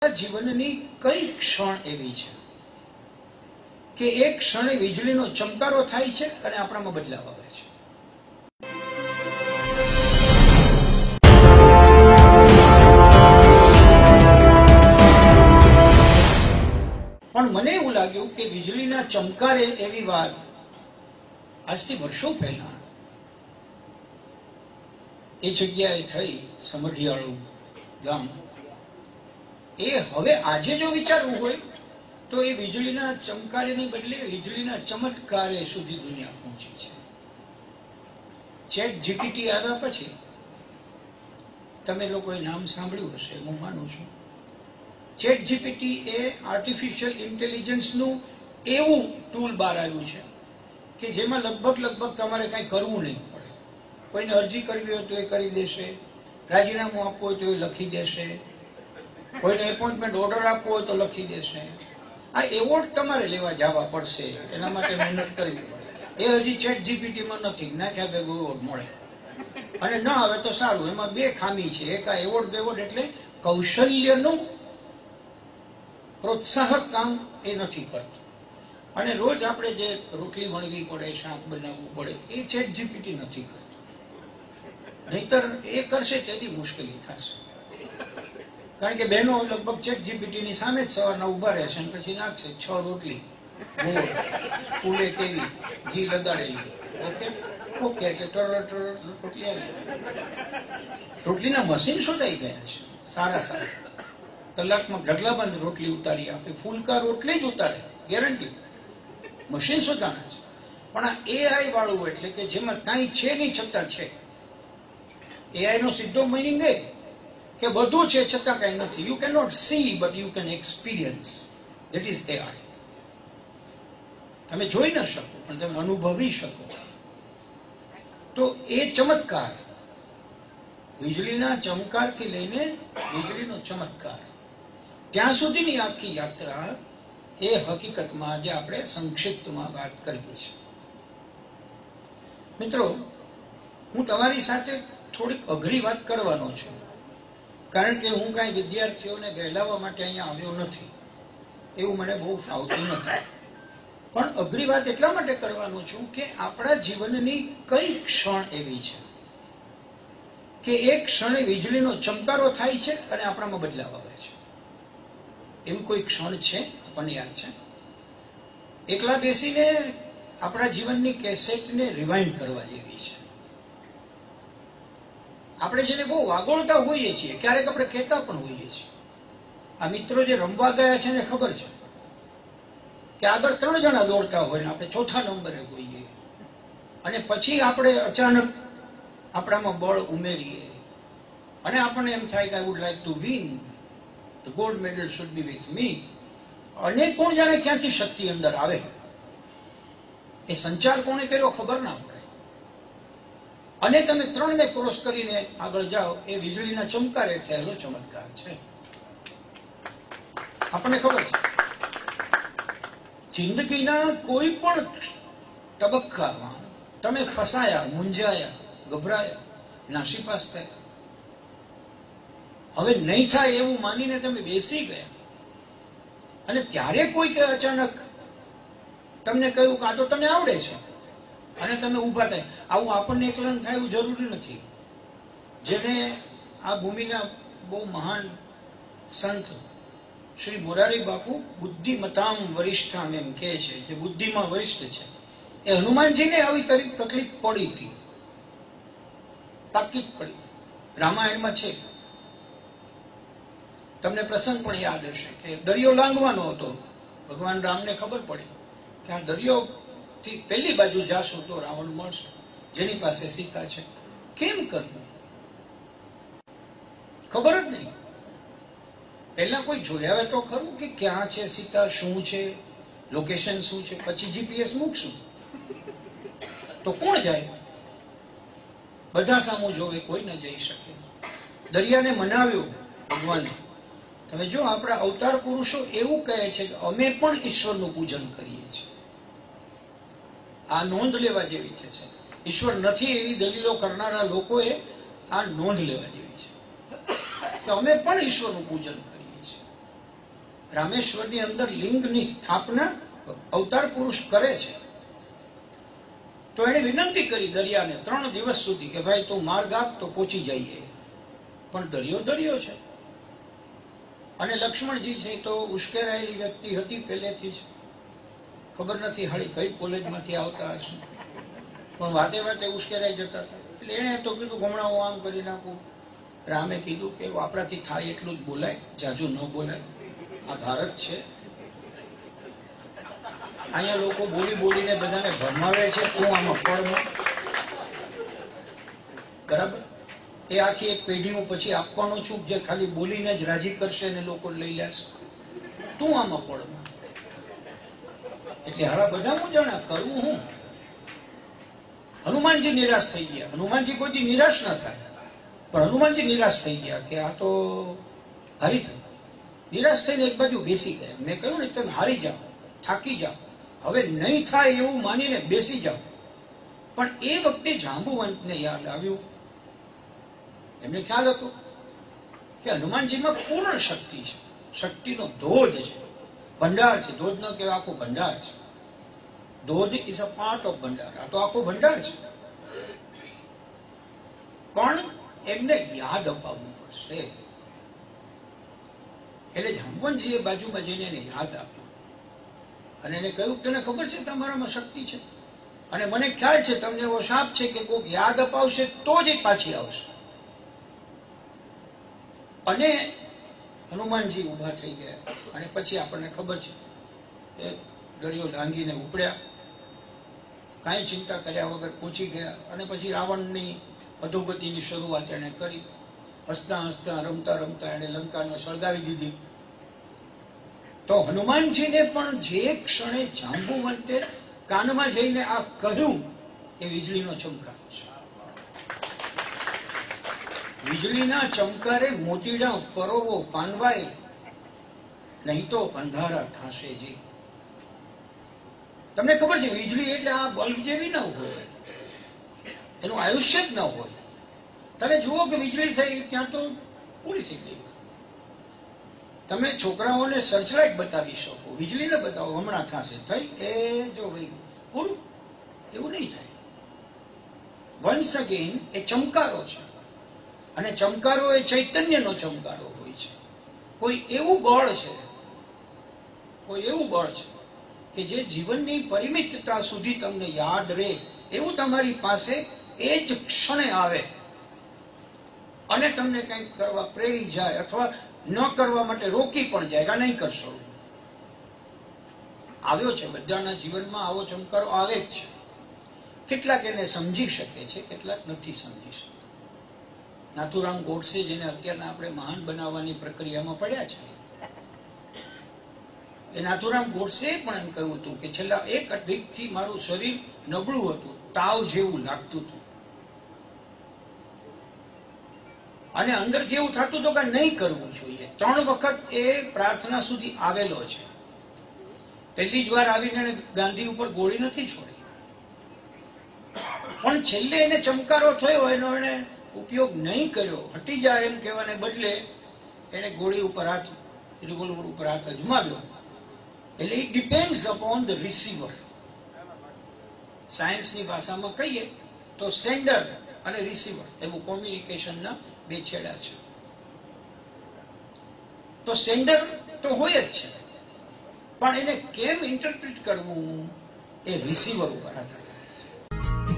જીવનની કઈ ક્ષણ એવી છે કે એક ક્ષણે વીજળીનો ચમકારો થાય છે અને આપણામાં બદલાવ આવે છે? પણ મને એવું લાગ્યું કે વીજળીના ચમકારે એવી વાત આજથી વર્ષો પહેલા એ જગ્યાએ થઈ, સમઢિયાળું ગામ. એ હવે આજે જો વિચારવું હોય તો એ વીજળીના ચમકારેની બદલે વીજળીના ચમત્કારે સુધી દુનિયા પહોંચી છે. ચેટ જીપીટી આવ્યા પછી તમે લોકોએ નામ સાંભળ્યું હશે, હું માનું છું. ચેટ જીપીટી એ આર્ટિફિશિયલ ઇન્ટેલિજન્સનું એવું ટૂલ બહાર આવ્યું છે કે જેમાં લગભગ તમારે કંઈ કરવું નહીં પડે. કોઈને અરજી કરવી હોય તો એ કરી દેશે, રાજીનામું આપવું હોય તો એ લખી દેશે, કોઈને એપોઇન્ટમેન્ટ ઓર્ડર આપવો હોય તો લખી દેશે. આ એવોર્ડ તમારે લેવા જવા પડશે, એના માટે મહેનત કરવી પડે. એ હજી ચેટ જીપીટીમાં નથી, નાખ્યા ભેગું એવોર્ડ મળે. અને ન આવે તો સારું. એમાં બે ખામી છે. એક આ એવોર્ડ એટલે કૌશલ્યનું પ્રોત્સાહક કામ એ નથી કરતું. અને રોજ આપણે જે રોટલી વણવી પડે, શાક બનાવવું પડે, એ ચેટ જીપીટી નથી કરતું. નહીતર એ કરશે તેથી મુશ્કેલી થશે. કારણ કે બહેનો લગભગ ચેટ જીપીટીની સામે જ સવારના ઉભા રહેશે અને પછી નાખશે 6 રોટલી, ગોળ, ફૂલે તેવી, ઘી લગાડેલી. ઓકે એટલે રોટલી આવી. રોટલીના મશીન શોધાઈ ગયા છે સારા. કલાકમાં ઢગલાબંધ રોટલી ઉતારી આપે, ફૂલકા રોટલી જ ઉતારે, ગેરંટી. મશીન શોધાણા છે. પણ આ એઆઈ વાળું એટલે કે જેમાં કાંઈ છે નહીં છતાં છે. એઆઈ નો સીધો મિનિંગ એ કે બધું છે છતાં કઈ નથી. You can not see but you can experience. That is AI. તમે જોઈ ન શકો પણ તમે અનુભવી શકો. તો એ ચમત્કાર, વીજળીના ચમકારથી લઈને વીજળીનો ચમત્કાર, ત્યાં સુધીની આખી યાત્રા એ હકીકતમાં આજે આપણે સંક્ષિપ્તમાં વાત કરવી છે. મિત્રો, હું તમારી સાથે થોડીક અઘરી વાત કરવાનો છું, કારણ કે હું કાંઈ વિદ્યાર્થીઓને બહેલાવવા માટે અહીંયા આવ્યો નથી. એવું મને બહુ ફાવતું નથી. પણ અઘરી વાત એટલા માટે કરવાનો છું કે આપણા જીવનની કઈ ક્ષણ એવી છે કે એક ક્ષણે વીજળીનો ચમકારો થાય છે અને આપણામાં બદલાવ આવે છે. એવું કોઈ ક્ષણ છે? આપણને યાદ છે? એકલા બેસીને આપણા જીવનની કેસેટને રિવાઇન્ડ કરવા જેવી છે. આપણે જેને બહુ વાગોળતા હોઈએ છીએ, ક્યારેક આપણે કહેતા પણ હોઈએ છીએ. આ મિત્રો જે રમવા ગયા છે એને ખબર છે કે આગળ 3 જણા દોડતા હોય ને આપણે 4થા નંબરે હોઈએ, અને પછી આપણે અચાનક આપણામાં બળ ઉમેરીએ અને આપણને એમ થાય કે I would like to win, the gold medal should be with me. અને કોણ જાણે ક્યાંથી શક્તિ અંદર આવે. એ સંચાર કોણે કર્યો ખબર ના પડે. અને તમે 3ને ક્રોસ કરીને આગળ જાઓ. એ વીજળીના ચમકારે થયેલો ચમત્કાર છે. આપણને ખબર છે જિંદગીના કોઈ પણ તબક્કામાં તમે ફસાયા, મૂંઝાયા, ગભરાયા, નાસીપાસ થયા, હવે નહીં થાય એવું માનીને તમે બેસી ગયા, અને ત્યારે કોઈ કે અચાનક તમને કહ્યું કે આ તો તને આવડે છે, અને તમે ઉભા થાય. આવું આપણને એકલાને થાય એવું જરૂરી નથી. જેને આ ભૂમિના બહુ મહાન સંત શ્રી મોરારી બાપુ બુદ્ધિમતામ વરિષ્ઠામ એમ કહે છે, જે બુદ્ધિમાં વરિષ્ઠ છે, એ હનુમાનજીને આવી તકલીફ પડી હતી, તાકીદ પડી. રામાયણમાં છે. તમને પ્રસંગ પણ યાદ હશે કે દરિયો લાંઘવાનો હતો. ભગવાન રામને ખબર પડી કે આ દરિયો થી પેલી બાજુ જાશું તો રાવણ મળશે, જેની પાસે સીતા છે. કેમ કરવું ખબર જ નહીં. પહેલા કોઈ જોયા તો ખરું કે ક્યાં છે સીતા, શું છે, લોકેશન શું છે. પછી જીપીએસ મૂકશું તો કોણ જાય? બધા સામું જોવે, કોઈ ન જઈ શકે. દરિયાને મનાવ્યો ભગવાને. તમે જો આપણા અવતાર પુરુષો એવું કહે છે કે અમે પણ ઈશ્વરનું પૂજન કરીએ છીએ. આ નોંધ લેવા જેવી છે. ઈશ્વર નથી એવી દલીલો કરનારા લોકોએ આ નોંધ લેવા જેવી છે કે અમે પણ ઈશ્વરનું પૂજન કરીએ છીએ. રામેશ્વરની અંદર લિંગની સ્થાપના અવતાર પુરુષ કરે છે. તો એને વિનંતી કરી દરિયાને 3 દિવસ સુધી કે ભાઈ તું માર્ગ આપ તો પહોંચી જઈએ. પણ દરિયો છે. અને લક્ષ્મણજી છે તો ઉશ્કેરાયેલી વ્યક્તિ હતી પહેલેથી જ. ખબર નથી હાળી કઈ કોલેજમાંથી આવતા હશે, પણ વાતે ઉશ્કેરાઈ જતા હતા. એટલે એને તો કીધું હમણાં હું આમ કરી નાખું. રામે કીધું કે આપણાથી થાય એટલું જ બોલાય, જાજુ ન બોલાય. આ ભારત છે, અહીંયા લોકો બોલીને બધાને ભરમાવે છે. હું આમાં પડમાં બરાબર એ આખી એક પેઢી હું પછી આપવાનો છું જે ખાલી બોલીને જ રાજી કરશે અને લોકો લઈ લેશે. તું આમાં પડમાં. એટલે હારા બધા હું જાણા કરવું હું. હનુમાનજી નિરાશ થઈ ગયા. હનુમાનજી કોઈ નિરાશ ના થાય, પણ હનુમાનજી નિરાશ થઈ ગયા કે આ તો હારી થયું. નિરાશ થઈને એક બાજુ બેસી ગયા. મેં કહ્યું ને તમે હારી જાઓ, થાકી જાઓ, હવે નહીં થાય એવું માનીને બેસી જાઓ. પણ એ વખતે જાંબુવંતને યાદ આવ્યું. એમને ખ્યાલ હતો કે હનુમાનજીમાં પૂર્ણ શક્તિ છે, શક્તિનો ધોધ છે, ભંડાર છે. ધોધ ન કહેવાય, આખો ભંડાર છે. ધોધ ઇઝ અ પાર્ટ ઓફ ભંડાર. આ તો આખો ભંડાર છે. પણ એમને યાદ અપાવવું પડશે. એટલે જાંબુવંતજીએ બાજુમાં જઈને એને યાદ આપ્યું અને એને કહ્યું તને ખબર છે તમારામાં શક્તિ છે અને મને ખ્યાલ છે તમને એવો શાપ છે કે કોઈક યાદ અપાવશે તો જ એ પાછી આવશે. અને હનુમાનજી ઉભા થઈ ગયા અને પછી આપણને ખબર છે એ દરિયો લાંઘીને ઉપડ્યા, કાંઈ ચિંતા કર્યા વગર પહોંચી ગયા. અને પછી રાવણની અધોગતિની શરૂઆત એને કરી. હસતા હસતા રમતા એને લંકાને સળગાવી દીધી. તો હનુમાનજીને પણ જે ક્ષણે જાંબુવંતે કાનમાં જઈને આ કહ્યું એ વીજળીનો ચમકાર છે. વીજળીના ચમકારે મોતીડા ફરોવો પાનવાય, નહીં તો અંધારા થશે જી. તમને ખબર છે વીજળી એટલે આ બલ્બ જેવી ન હોય, એનું આયુષ્ય જ ન હોય. તમે જુઓ કે વીજળી થઈ ત્યાં તો પૂરી થઈ ગઈ. તમે છોકરાઓને સર્ચલાઇટ બતાવી શકો, વીજળીને બતાવો હમણાં થશે થઈ એ જો ભાઈ પૂરું. એવું નહીં થાય. વન્સ અગેન એ ચમકારો છે અને ચમકારો એ ચૈતન્યનો ચમકારો હોય છે. કોઈ એવું બળ છે કે જે જીવનની પરિમિતતા સુધી તમને યાદ રહે એવું તમારી પાસે એ જ ક્ષણે આવે અને તમને કંઈક કરવા પ્રેરી જાય અથવા ન કરવા માટે રોકી પણ જાય કે નહીં કરશો. આવ્યો છે બધાના જીવનમાં, આવો ચમકારો આવે જ છે. કેટલાક એને સમજી શકે છે, કેટલાક નથી સમજી શકતા. નાથુરામ ગોડસે જેને અત્યારના આપણે મહાન બનાવવાની પ્રક્રિયામાં પડ્યા છે, એ નાથુરામ ગોડસે પણ એમ કહ્યું હતું કે છેલ્લા 1 વીકથી મારું શરીર નબળું હતું, તાવ જેવું લાગતું હતું અને અંદરથી એવું થતું હતું કે નહીં કરવું જોઈએ. 3 વખત એ પ્રાર્થના સુધી આવેલો છે. પહેલી જ વાર આવીને એને ગાંધી ઉપર ગોળી નથી છોડી, પણ છેલ્લે એને ચમકારો થયો, એનો એને ઉપયોગ નહીં કર્યો. હટી જાય એમ કહેવાને બદલે એને ગોળી ઉપર હાથ, રિવોલ્વર ઉપર હાથ અજમાવ્યો. એટલે it depends upon the receiver. સાયન્સની ભાષામાં કહીએ તો સેન્ડર અને રિસીવર એવું કોમ્યુનિકેશનના 2 છેડા છે. તો સેન્ડર તો હોય જ છે, પણ એને કેમ ઇન્ટરપ્રિટ કરવું એ રિસીવર ઉપર આધાર.